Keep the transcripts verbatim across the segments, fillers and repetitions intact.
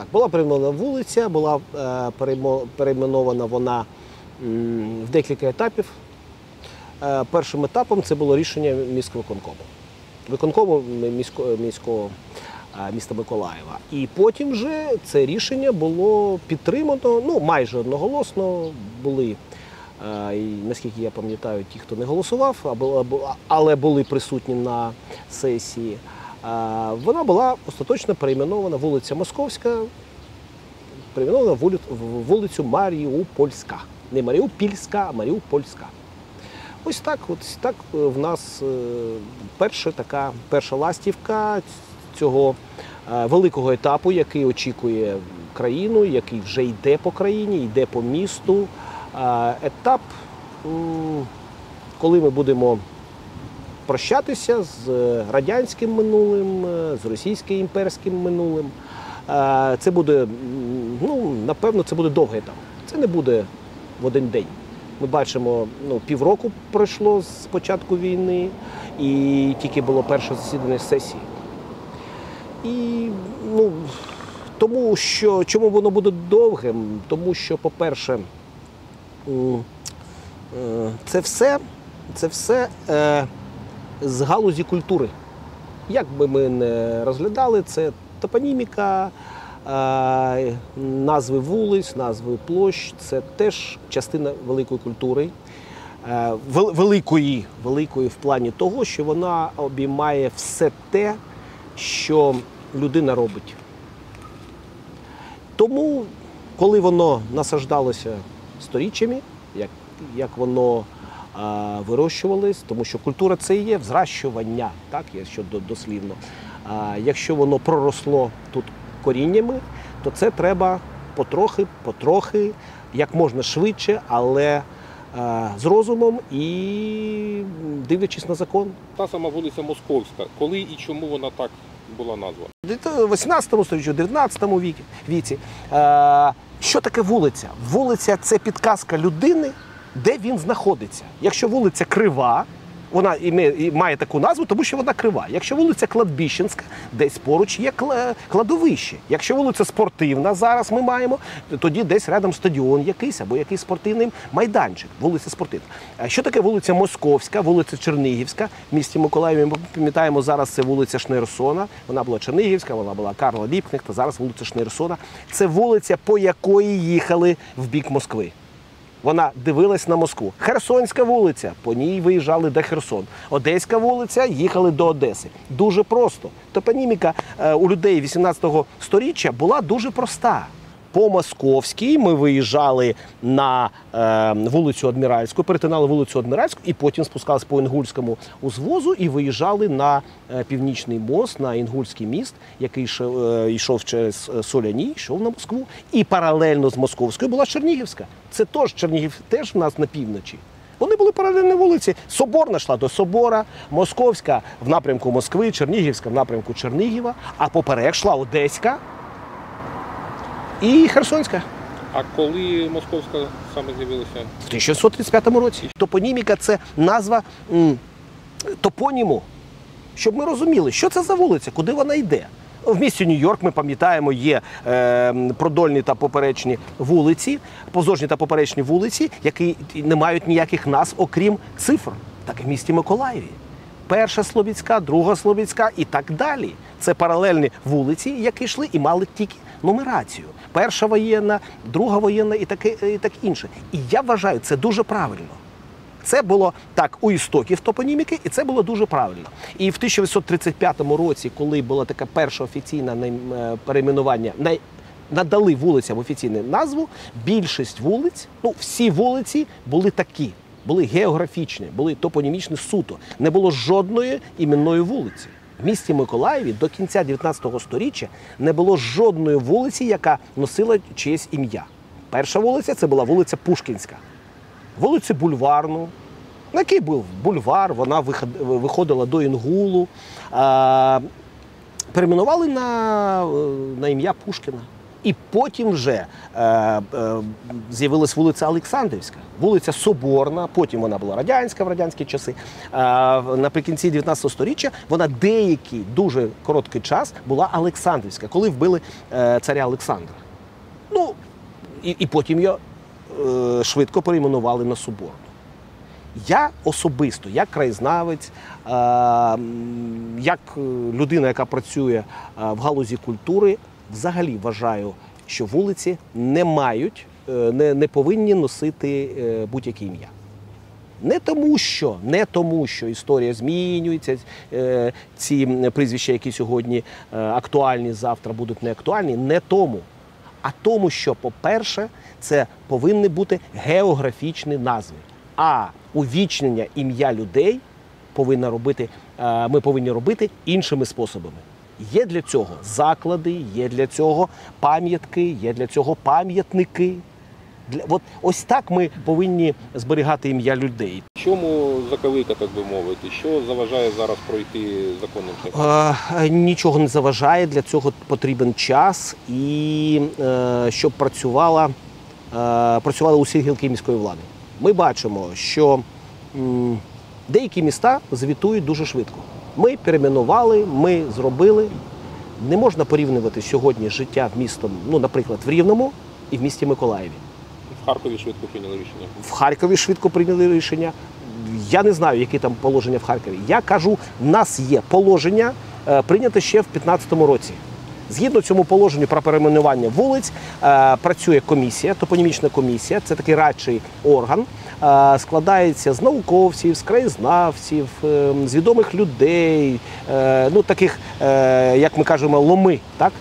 Була перейменована вулиця, була перейменована вона в декілька етапів. Першим етапом це було рішення міськвиконкому. Виконкому міського, міського міста Миколаєва. І потім вже це рішення було підтримано, ну, майже одноголосно. Були, наскільки я пам'ятаю, ті, хто не голосував, але були присутні на сесії. Вона була остаточно перейменована, вулиця Московська, перейменована в вулицю Маріупольська. Не Маріупільська, а Маріупольська. Ось так, ось так в нас перша така, перша ластівка цього великого етапу, який очікує країну, який вже йде по країні, йде по місту. Етап, коли ми будемо прощатися з радянським минулим, з російським імперським минулим. Це буде, ну, напевно, це буде довгий етап. Це не буде в один день. Ми бачимо, ну, півроку пройшло з початку війни, і тільки було перше засідання сесії. І, ну, тому що, чому воно буде довгим? Тому що, по-перше, це все, це все е, з галузі культури. Як би ми не розглядали, це топоніміка, е, назви вулиць, назви площ, це теж частина великої культури. Е, великої, великої в плані того, що вона обіймає все те, що людина робить. Тому, коли воно насадждалося сторіччями, як, як воно а, вирощувалось, тому що культура – це і є взращування, так, якщо дослівно. А, якщо воно проросло тут коріннями, то це треба потрохи, потрохи, як можна швидше, але а, з розумом і дивлячись на закон. Та сама вулиця Московська. Коли і чому вона так була названа? В вісімнадцятому сторіччі, в дев'ятнадцятому віці. Що таке вулиця? Вулиця – це підказка людини, де він знаходиться. Якщо вулиця крива, вона має таку назву, тому що вона крива. Якщо вулиця Кладбищенська, десь поруч є кладовище. Якщо вулиця Спортивна, зараз ми маємо, тоді десь рядом стадіон якийсь або якийсь спортивний майданчик, вулиця Спортивна. Що таке вулиця Московська, вулиця Чернігівська? В місті Миколаєві ми пам'ятаємо, зараз це вулиця Шнейрсона. Вона була Чернігівська, вона була Карла Ліпкнехта, зараз вулиця Шнейрсона. Це вулиця, по якої їхали в бік Москви. Вона дивилась на Москву. Херсонська вулиця, по ній виїжджали до Херсон. Одеська вулиця, їхали до Одеси. Дуже просто. Топоніміка у людей вісімнадцятого сторіччя була дуже проста. По Московській ми виїжджали на е, вулицю Адміральську, перетинали вулицю Адміральську і потім спускалися по Інгульському узвозу і виїжджали на е, Північний мост, на Інгульський міст, який йшов, е, йшов через Соляні, йшов на Москву. І паралельно з Московською була Чернігівська. Це теж Чернігів, теж в нас на півночі. Вони були паралельні вулиці. Соборна йшла до Собора, Московська в напрямку Москви, Чернігівська в напрямку Чернігіва, а поперек йшла Одеська і Херсонська. А коли Московська саме з'явилася? В тисяча сімсот тридцять п'ятому році. Топоніміка – це назва м, топоніму, щоб ми розуміли, що це за вулиця, куди вона йде. В місті Нью-Йорк, ми пам'ятаємо, є е, продольні та поперечні вулиці, позорні та поперечні вулиці, які не мають ніяких назв, окрім цифр. Так і в місті Миколаєві. Перша Слобідська, друга Слобідська і так далі. Це паралельні вулиці, які йшли і мали тільки нумерацію. Перша воєнна, друга воєнна і таке, і так інше. І я вважаю, це дуже правильно. Це було так у істоків топоніміки, і це було дуже правильно. І в тисяча вісімсот тридцять п'ятому році, коли була така перша офіційна перейменування, надали вулицям офіційну назву, більшість вулиць, ну всі вулиці були такі, були географічні, були топонімічні суто. Не було жодної іменної вулиці. В місті Миколаєві до кінця дев'ятнадцятого сторіччя не було жодної вулиці, яка носила чиєсь ім'я. Перша вулиця – це була вулиця Пушкінська. Вулицю Бульварну, на який був бульвар, вона виходила до Інгулу. Перейменували на, на ім'я Пушкіна. І потім вже е, е, з'явилась вулиця Олександрівська, вулиця Соборна, потім вона була радянська в радянські часи. Е, наприкінці дев'ятнадцятого сторіччя вона деякий дуже короткий час була Олександрівська, коли вбили е, царя Олександра. Ну, і, і потім її е, швидко перейменували на Соборну. Я особисто, як краєзнавець, е, як людина, яка працює е, в галузі культури, взагалі вважаю, що вулиці не мають, не, не повинні носити будь-яке ім'я. Не тому, що, не тому, що історія змінюється, ці прізвища, які сьогодні актуальні, завтра будуть не актуальні, не тому. А тому, що, по-перше, це повинні бути географічні назви. А увічнення ім'я людей повинна робити, ми повинні робити іншими способами. Є для цього заклади, є для цього пам'ятки, є для цього пам'ятники. Для... От, ось так ми повинні зберігати ім'я людей. Чому заковика, так би мовити? Що заважає зараз пройти законним шляхом? Е, нічого не заважає, для цього потрібен час і е, щоб працювала, е, працювали усі гілки міської влади. Ми бачимо, що м, деякі міста звітують дуже швидко. Ми перейменували, ми зробили. Не можна порівнювати сьогодні життя в містом, ну, наприклад, в Рівному і в місті Миколаєві. В Харкові швидко прийняли рішення. В Харкові швидко прийняли рішення. Я не знаю, які там положення в Харкові. Я кажу, в нас є положення, прийняте ще в п'ятнадцятому році. Згідно цьому положенню про перейменування вулиць, працює комісія, топонімічна комісія, це такий радчий орган, складається з науковців, з краєзнавців, з відомих людей, ну таких, як ми кажемо, ломи, так?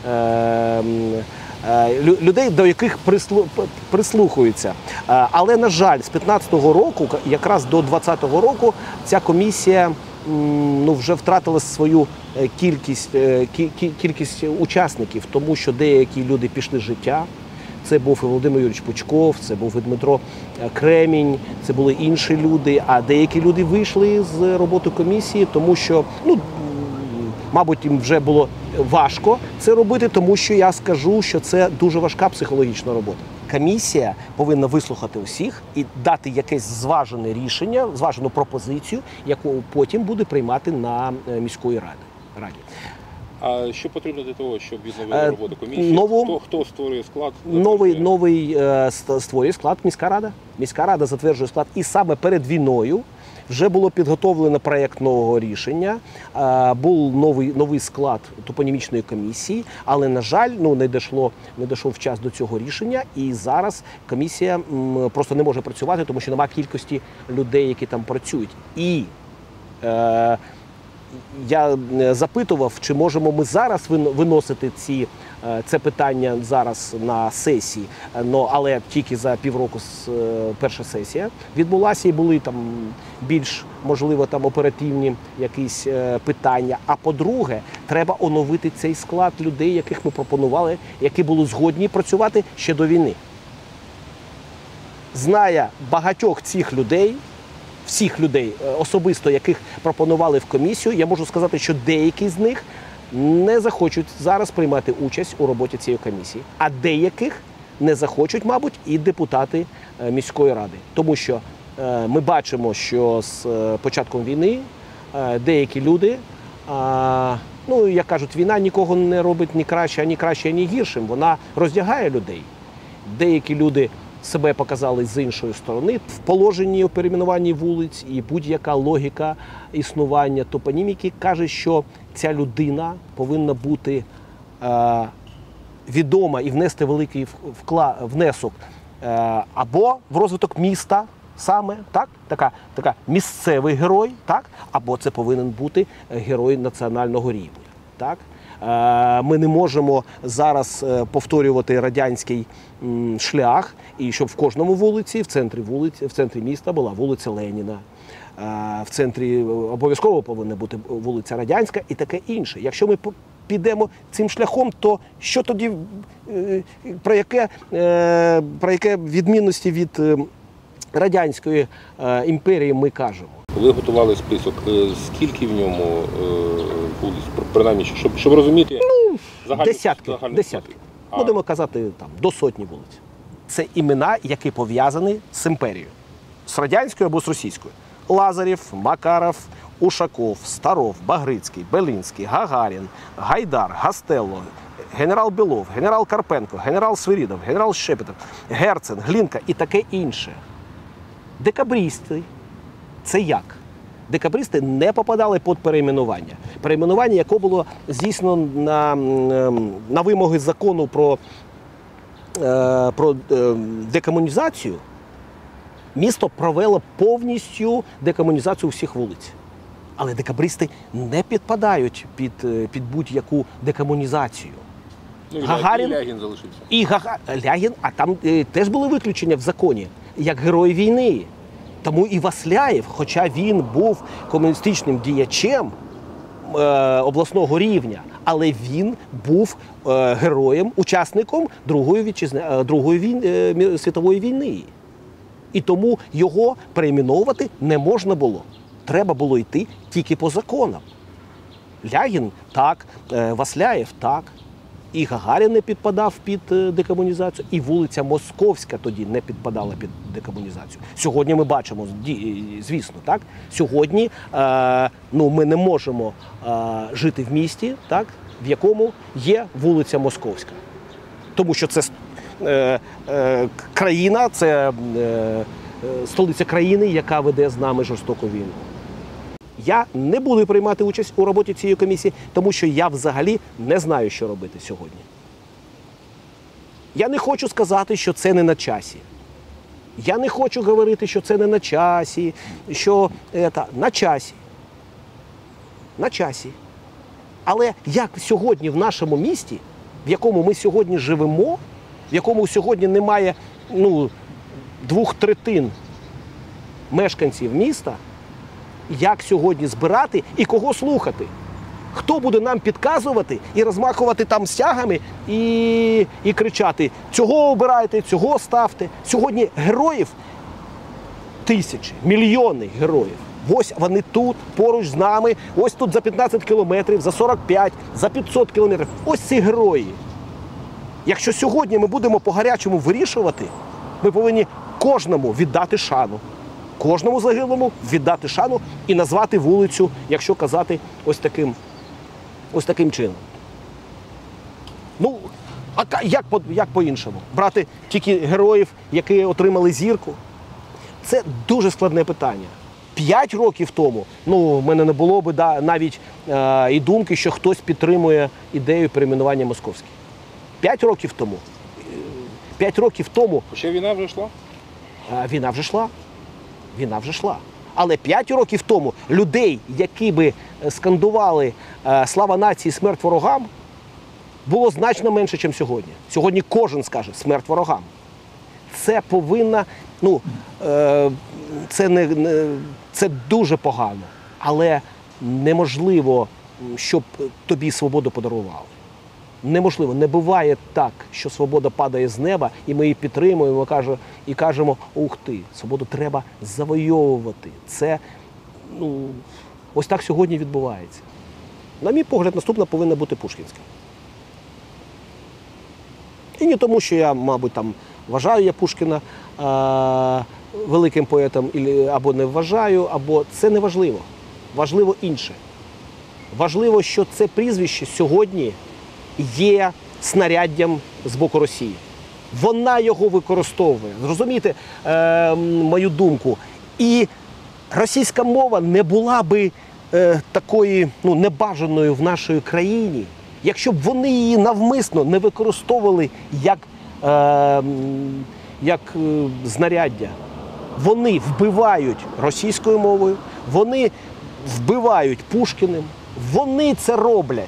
Людей, до яких прислухаються. Але, на жаль, з п'ятнадцятого року, якраз до двадцятого року, ця комісія ну, вже втратила свою кількість, кількість учасників, тому що деякі люди пішли з життя. Це був і Володимир Юрійович Пучков, це був і Дмитро Кремінь, це були інші люди, а деякі люди вийшли з роботи комісії, тому що, ну, мабуть, їм вже було важко це робити, тому що я скажу, що це дуже важка психологічна робота. Комісія повинна вислухати усіх і дати якесь зважене рішення, зважену пропозицію, яку потім буде приймати на міської раді. раді. А що потрібно для того, щоб відновити роботу комісії? Нову, хто, хто створює склад? Новий, новий е, створює склад міська рада. Міська рада затверджує склад. І саме перед війною вже було підготовлено проєкт нового рішення, е, був новий, новий склад топонімічної комісії, але, на жаль, ну, не дійшло, не дійшов час до цього рішення, і зараз комісія м, просто не може працювати, тому що немає кількості людей, які там працюють. І е, я запитував, чи можемо ми зараз виносити ці, це питання зараз на сесії, но, але тільки за півроку перша сесія відбулася і були там більш, можливо, там оперативні якісь питання. А по-друге, треба оновити цей склад людей, яких ми пропонували, які були згодні працювати ще до війни. Знає багатьох цих людей, всіх людей особисто, яких пропонували в комісію, я можу сказати, що деякі з них не захочуть зараз приймати участь у роботі цієї комісії, а деяких не захочуть, мабуть, і депутати міської ради. Тому що ми бачимо, що з початком війни деякі люди, ну, як кажуть, війна нікого не робить ні краще, ані краще, ані гіршим, вона роздягає людей. Деякі люди себе показали з іншої сторони. В положенні у перейменуванні вулиць і будь-яка логіка існування топоніміки каже, що ця людина повинна бути е, відома і внести великий вклад, внесок е, або в розвиток міста саме, так? Така, така місцевий герой, так? Або це повинен бути герой національного рівня. Так? Ми не можемо зараз повторювати радянський шлях, і щоб в кожному вулиці, в центрі вулиці, в центрі міста була вулиця Леніна, в центрі обов'язково повинна бути вулиця Радянська і таке інше. Якщо ми підемо цим шляхом, то що тоді, про яке, про яке відмінності від Радянської імперії ми кажемо? Коли готували список, скільки в ньому вулиць, принаймні, щоб, щоб розуміти? Ну, загальну, десятки, загальну десятки, А. Будемо казати, там, до сотні вулиць. Це імена, які пов'язані з імперією. З радянською або з російською. Лазарєв, Макаров, Ушаков, Старов, Багрицький, Белінський, Гагарін, Гайдар, Гастелло, генерал Білов, генерал Карпенко, генерал Свирідов, генерал Шепетов, Герцен, Глінка і таке інше. Декабристи – це як? Декабристи не попадали під перейменування. Перейменування, яке було здійснено на, на вимоги закону про, про декомунізацію, місто провело повністю декомунізацію всіх вулиць. Але декабристи не підпадають під, під будь-яку декомунізацію. Ну, Гагарін, і Лягін залишився. І Гага... Лягін, а там е, теж були виключення в законі, як герой війни. Тому і Васляєв, хоча він був комуністичним діячем е, обласного рівня, але він був е, героєм, учасником Другої, вітчизня... е, Другої війн... е, світової війни. І тому його перейменовувати не можна було. Треба було йти тільки по законам. Лягін – так, е, Васляєв – так. І Гагарін не підпадав під декомунізацію, і вулиця Московська тоді не підпадала під декомунізацію. Сьогодні ми бачимо, звісно, так? Сьогодні е, ну, ми не можемо е, жити в місті, так? В якому є вулиця Московська. Тому що це е, е, країна, це е, столиця країни, яка веде з нами жорстоку війну. Я не буду приймати участь у роботі цієї комісії, тому що я взагалі не знаю, що робити сьогодні. Я не хочу сказати, що це не на часі. Я не хочу говорити, що це не на часі, що це на часі. На часі. Але як сьогодні в нашому місті, в якому ми сьогодні живемо, в якому сьогодні немає ну, двох третин мешканців міста, як сьогодні збирати і кого слухати? Хто буде нам підказувати і розмахувати там стягами і, і кричати «цього обирайте, цього ставте». Сьогодні героїв тисячі, мільйони героїв. Ось вони тут, поруч з нами, ось тут за п'ятнадцять кілометрів, за сорок п'ять, за п'ятсот кілометрів. Ось ці герої. Якщо сьогодні ми будемо по-гарячому вирішувати, ми повинні кожному віддати шану. Кожному загиблому віддати шану і назвати вулицю, якщо казати ось таким, ось таким чином. Ну, а як, як по-іншому? Брати тільки героїв, які отримали зірку? Це дуже складне питання. П'ять років тому, ну, в мене не було б да, навіть е, і думки, що хтось підтримує ідею перейменування Московське. П'ять років тому. П'ять років тому. Ще війна вже йшла? Е, війна вже йшла. Війна вже йшла. Але п'ять років тому людей, які би скандували е, «Слава нації, смерть ворогам», було значно менше, ніж сьогодні. Сьогодні кожен скаже «смерть ворогам». Це повинна, ну, е, це, не, не, це дуже погано, але неможливо, щоб тобі свободу подарували. Неможливо, не буває так, що свобода падає з неба, і ми її підтримуємо і кажемо, ух ти, свободу треба завойовувати. Це, ну, ось так сьогодні відбувається. На мій погляд, наступна повинна бути Пушкінська. І не тому, що я, мабуть, там вважаю я Пушкіна а, великим поетом, або не вважаю, або це не важливо. Важливо інше. Важливо, що це прізвище сьогодні є снаряддям з боку Росії. Вона його використовує. Зрозумійте е, мою думку. І російська мова не була би е, такою, ну, небажаною в нашій країні, якщо б вони її навмисно не використовували як, е, як е, знаряддя. Вони вбивають російською мовою, вони вбивають Пушкіним, вони це роблять.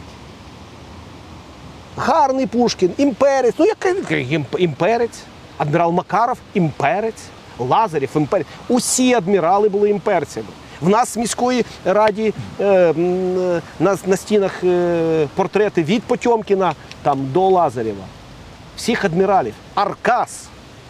Гарний Пушкін, імперець, ну який імперець, адмірал Макаров – імперець, Лазарєв – імперець. Усі адмірали були імперцями. В нас в міської раді е, на, на стінах е, портрети від Потьомкіна там, до Лазарєва. Всіх адміралів. Аркас.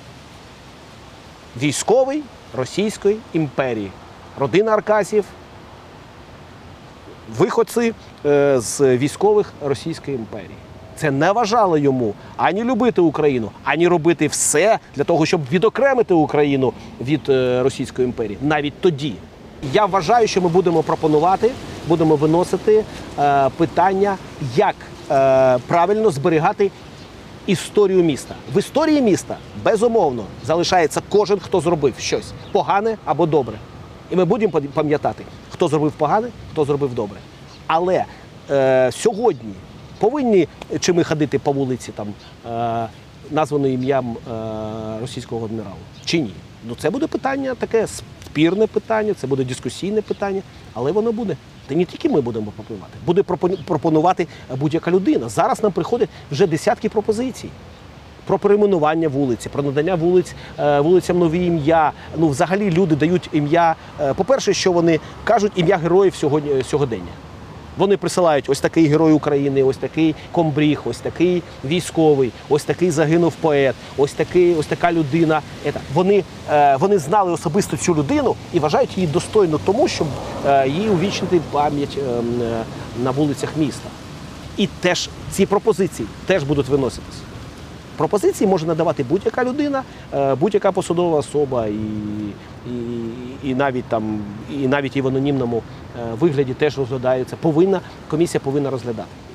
Військовий Російської імперії. Родина Аркасів. Виходці е, з військових Російської імперії. це не вважало йому ані любити Україну, ані робити все для того, щоб відокремити Україну від е, Російської імперії. Навіть тоді. Я вважаю, що ми будемо пропонувати, будемо виносити е, питання, як е, правильно зберігати історію міста. В історії міста, безумовно, залишається кожен, хто зробив щось погане або добре. І ми будемо пам'ятати, хто зробив погане, хто зробив добре. Але е, сьогодні повинні чи ми ходити по вулиці, там, е, названої ім'ям е, російського адміралу, чи ні? Ну, це буде питання, таке спірне питання, це буде дискусійне питання, але воно буде. Та не тільки ми будемо пропонувати, буде пропонувати будь-яка людина. Зараз нам приходять вже десятки пропозицій про перейменування вулиці, про надання вулиць, вулицям нові ім'я. Ну, взагалі люди дають ім'я, по-перше, що вони кажуть, ім'я героїв сьогодення. Вони присилають ось такий герой України, ось такий комбриг, ось такий військовий, ось такий загинув поет, ось, такий, ось така людина. Вони, вони знали особисто цю людину і вважають її достойно тому, щоб їй увічнити пам'ять на вулицях міста. І теж ці пропозиції теж будуть виноситися. Пропозиції може надавати будь-яка людина, будь-яка посадова особа, і, і, і, навіть там, і навіть і в анонімному вигляді теж розглядаються. Повинна, комісія повинна розглядати.